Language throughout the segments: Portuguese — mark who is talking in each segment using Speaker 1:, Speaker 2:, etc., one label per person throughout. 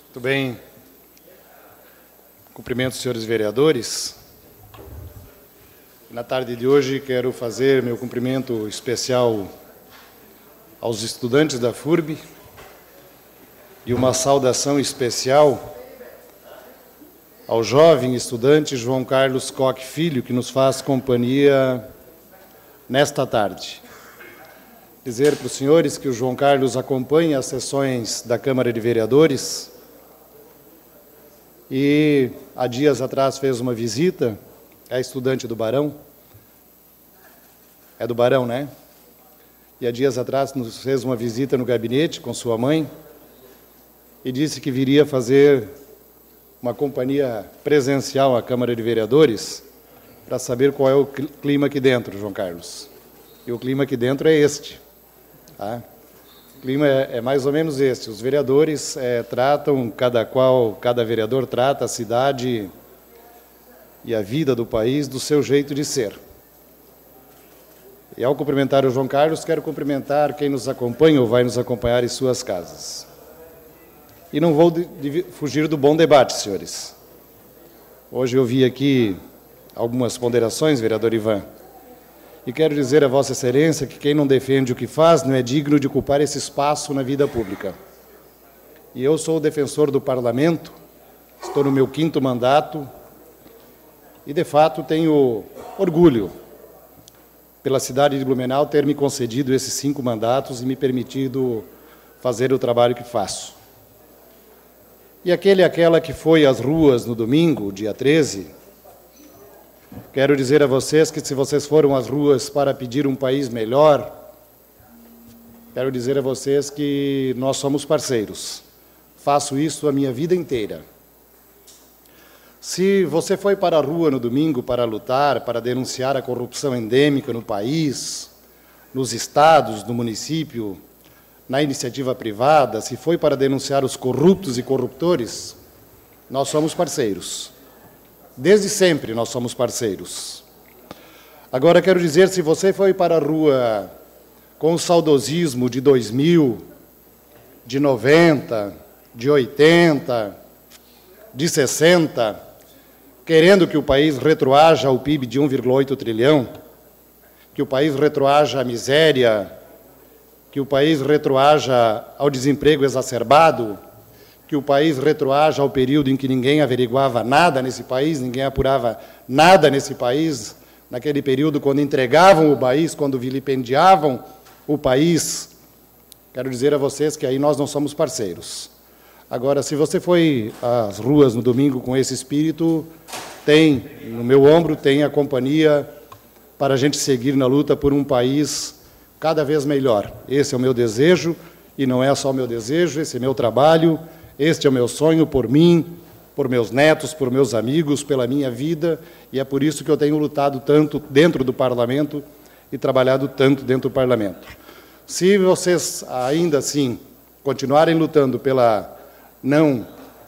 Speaker 1: Muito bem. Cumprimento os senhores vereadores. Na tarde de hoje quero fazer meu cumprimento especial aos estudantes da FURB e uma saudação especial ao jovem estudante João Carlos Koch Filho, que nos faz companhia nesta tarde. Dizer para os senhores que o João Carlos acompanha as sessões da Câmara de Vereadores e, há dias atrás, fez uma visita, é estudante do Barão, é do Barão, né? E, há dias atrás, nos fez uma visita no gabinete com sua mãe e disse que viria fazer uma companhia presencial à Câmara de Vereadores para saber qual é o clima aqui dentro, João Carlos. E o clima aqui dentro é este. Tá? O clima é mais ou menos este. Os vereadores tratam, cada vereador trata a cidade e a vida do país do seu jeito de ser. E ao cumprimentar o João Carlos, quero cumprimentar quem nos acompanha ou vai nos acompanhar em suas casas. E não vou fugir do bom debate, senhores. Hoje eu vi aqui algumas ponderações, vereador Ivan, e quero dizer a Vossa Excelência que quem não defende o que faz não é digno de ocupar esse espaço na vida pública. E eu sou o defensor do Parlamento, estou no meu 5º mandato e, de fato, tenho orgulho pela cidade de Blumenau ter me concedido esses 5 mandatos e me permitido fazer o trabalho que faço. E aquela que foi às ruas no domingo, dia 13, quero dizer a vocês que se vocês foram às ruas para pedir um país melhor, quero dizer a vocês que nós somos parceiros. Faço isso a minha vida inteira. Se você foi para a rua no domingo para lutar, para denunciar a corrupção endêmica no país, nos estados, no município, na iniciativa privada, se foi para denunciar os corruptos e corruptores, nós somos parceiros. Desde sempre nós somos parceiros. Agora, quero dizer, se você foi para a rua com o saudosismo de 2000, de 90, de 80, de 60, querendo que o país retroaja ao PIB de 1,8 trilhão, que o país retroaja à miséria, que o país retroaja ao desemprego exacerbado, que o país retroaja ao período em que ninguém averiguava nada nesse país, ninguém apurava nada nesse país, naquele período quando entregavam o país, quando vilipendiavam o país. Quero dizer a vocês que aí nós não somos parceiros. Agora, se você foi às ruas no domingo com esse espírito, tem, no meu ombro, tem a companhia para a gente seguir na luta por um país cada vez melhor. Esse é o meu desejo, e não é só o meu desejo, esse é meu trabalho, este é o meu sonho por mim, por meus netos, por meus amigos, pela minha vida, e é por isso que eu tenho lutado tanto dentro do Parlamento e trabalhado tanto dentro do Parlamento. Se vocês ainda assim continuarem lutando pela não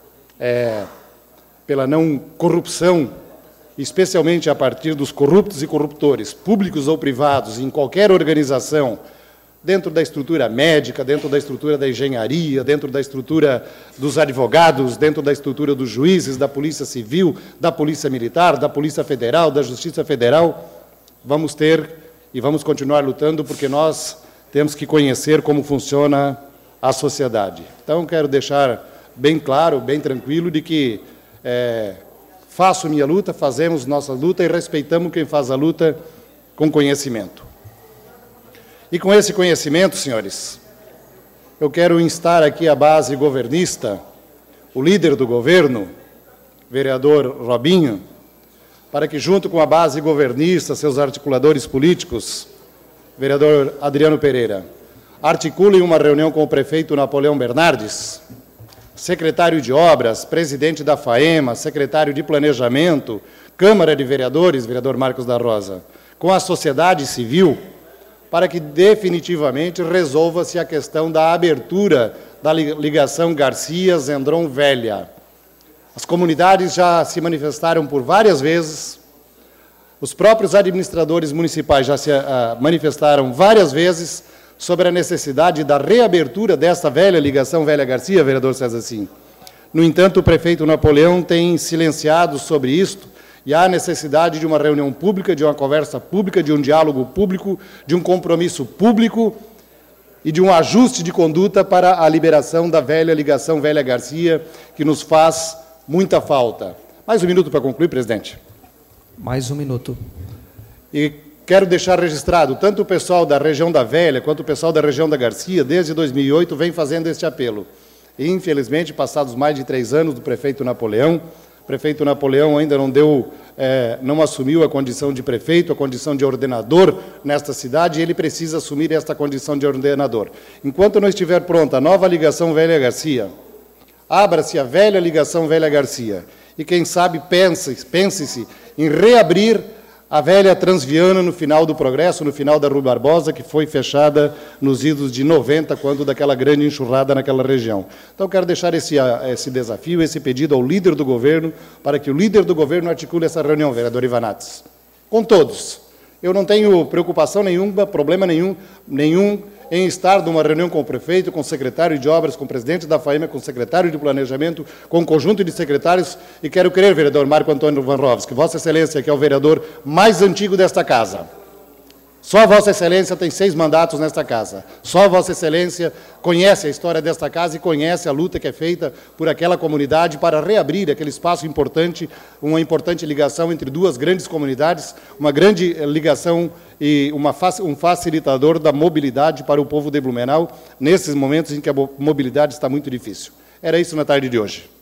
Speaker 1: corrupção, especialmente a partir dos corruptos e corruptores, públicos ou privados, em qualquer organização, dentro da estrutura médica, dentro da estrutura da engenharia, dentro da estrutura dos advogados, dentro da estrutura dos juízes, da Polícia Civil, da Polícia Militar, da Polícia Federal, da Justiça Federal, vamos ter e vamos continuar lutando, porque nós temos que conhecer como funciona a sociedade. Então, quero deixar bem claro, bem tranquilo, de que faço minha luta, fazemos nossa luta e respeitamos quem faz a luta com conhecimento. E com esse conhecimento, senhores, eu quero instar aqui a base governista, o líder do governo, vereador Robinho, para que, junto com a base governista, seus articuladores políticos, vereador Adriano Pereira, articulem uma reunião com o prefeito Napoleão Bernardes, secretário de Obras, presidente da FAEMA, secretário de Planejamento, Câmara de Vereadores, vereador Marcos da Rosa, com a sociedade civil, para que definitivamente resolva-se a questão da abertura da ligação Garcia-Zendron Velha. As comunidades já se manifestaram por várias vezes, os próprios administradores municipais já se manifestaram várias vezes sobre a necessidade da reabertura dessa velha ligação Velha-Garcia, vereador César Sim. No entanto, o prefeito Napoleão tem silenciado sobre isto, e há necessidade de uma reunião pública, de uma conversa pública, de um diálogo público, de um compromisso público e de um ajuste de conduta para a liberação da velha ligação Velha Garcia, que nos faz muita falta. Mais um minuto para concluir, presidente.
Speaker 2: Mais um minuto.
Speaker 1: E quero deixar registrado, tanto o pessoal da região da Velha quanto o pessoal da região da Garcia, desde 2008, vem fazendo este apelo. E, infelizmente, passados mais de 3 anos do prefeito Napoleão, o prefeito Napoleão ainda não assumiu a condição de prefeito, a condição de ordenador nesta cidade, e ele precisa assumir esta condição de ordenador. Enquanto não estiver pronta a nova ligação Velha Garcia, abra-se a velha ligação Velha Garcia. E, quem sabe, pense-se em reabrir a velha Transviana no final do Progresso, no final da Rui Barbosa, que foi fechada nos idos de 90, quando daquela grande enxurrada naquela região. Então, quero deixar esse desafio, esse pedido ao líder do governo, para que o líder do governo articule essa reunião, vereador Ivanates, com todos. Eu não tenho preocupação nenhuma, problema nenhum em estar numa reunião com o prefeito, com o secretário de obras, com o presidente da FAEMA, com o secretário de planejamento, com um conjunto de secretários, e quero crer, vereador Marco Antônio Van Roves, que Vossa Excelência, que é o vereador mais antigo desta casa, só Vossa Excelência tem 6 mandatos nesta casa, só Vossa Excelência conhece a história desta casa e conhece a luta que é feita por aquela comunidade para reabrir aquele espaço importante, uma importante ligação entre 2 grandes comunidades, uma grande ligação e um facilitador da mobilidade para o povo de Blumenau, nesses momentos em que a mobilidade está muito difícil. Era isso na tarde de hoje.